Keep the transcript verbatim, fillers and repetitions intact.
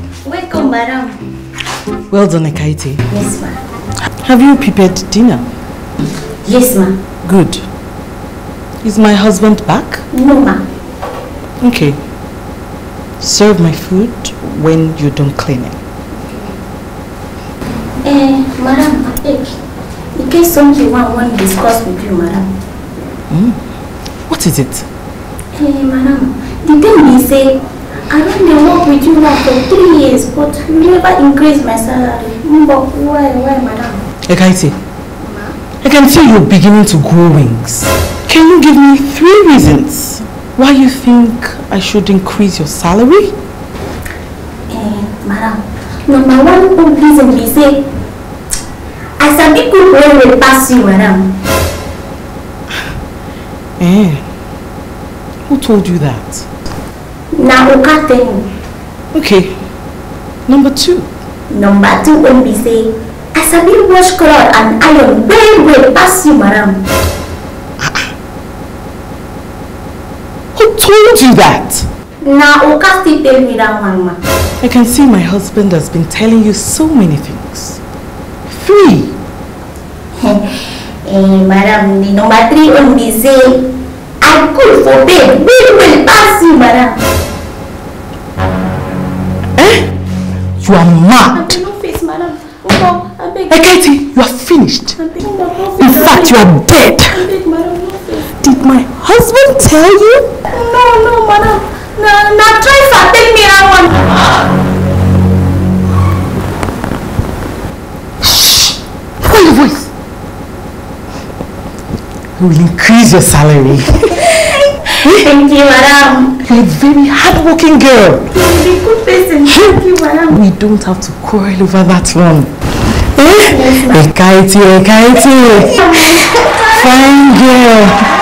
Welcome, madam. Well done, Ekaiti. Yes, ma'am. Have you prepared dinner? Yes, ma'am. Good. Is my husband back? No, ma'am. Okay. Serve my food when you're done cleaning. Eh, madam, I beg. In case something I want to discuss with you, madam. Mm. What is it? Eh, madam, the thing is, say, I don't work with you now for three years, but you never increase my salary. But why, why, madam? Ekaiti, I can see you're beginning to grow wings. Can you give me three reasons why you think I should increase your salary? Eh, madam, number one reason be say, I sabi good way will pass you, madam. Eh? Who told you that? Now, Oka tell me. Okay. Number two. Number two when be say, I sabi wash cloth and iron very well pass you, madam. Who told you that? Now, Oka still tell me that one, ma. I can see my husband has been telling you so many things. Three. Eh, madam, the number three when be say, I could for bed very well pass you, madam. Eh? You are mad. No face, madam. Oh, I beg. Ekaiti, you are finished. I beg, no face. In fact, you are dead. I beg, madam, no face. Did my husband tell you? No, no, madam. Now, now try to tell me that one. Shh! Lower your voice. I will increase your salary. Thank you, madam. You're a very hardworking girl. You're a good person. Thank you, madam. We don't have to quarrel over that one. Eh? Yes, ma'am. Ekaiti, Ekaiti. Fine girl.